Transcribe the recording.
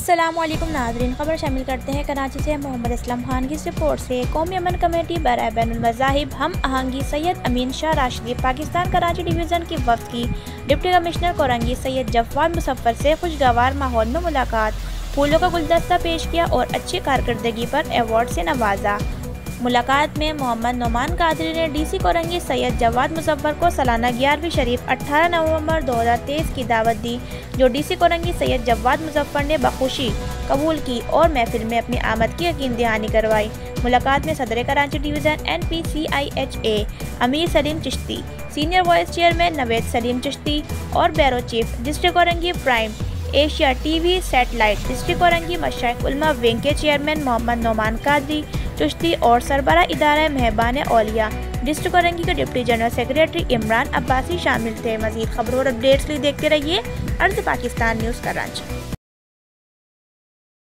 अस्सलामुअलैकुम नाज़रीन, खबर शामिल करते हैं कराची से मोहम्मद असलम खान की रिपोर्ट से। कौमी अमन कमेटी बराए बैनुल मज़ाहिब हम आहंगी सैयद अमीन शाह राशिदी पाकिस्तान कराची डिवीज़न की वफ़द की डिप्टी कमिश्नर कोरंगी सैयद जवाद मुजफ्फर से खुशगवार माहौल में मुलाकात, फूलों का गुलदस्ता पेश किया और अच्छी कारकर्दगी पर अवार्ड से नवाजा। मुलाकात में मोहम्मद नोमान कादरी ने डीसी कोरंगी सैयद जवाद मुजफ्फर को सालाना 11वीं शरीफ 18 नवंबर 2023 की दावत दी, जो डीसी कोरंगी सैयद जवाद मुजफ्फर ने बखुशी कबूल की और महफिल में अपनी आमद की यकीन दहानी करवाई। मुलाकात में सदर Karachi division NPCIHA Amir Salim Chishti, senior vice chairman Naved Salim Chishti और bureau chief district Korangi prime Asia TV satellite district Korangi मशाइख उलमा विंग के चेयरमैन मोहम्मद नोमान कादरी चिश्ती और सरबरा इदारा मेहबान औलिया डिस्ट्रिक्ट कोरंगी के deputy general secretary Imran Abbasi शामिल थे। मज़ीद खबरों और अपडेट्स के लिए देखते रहिए अर्ज़ पाकिस्तान न्यूज़ कराची।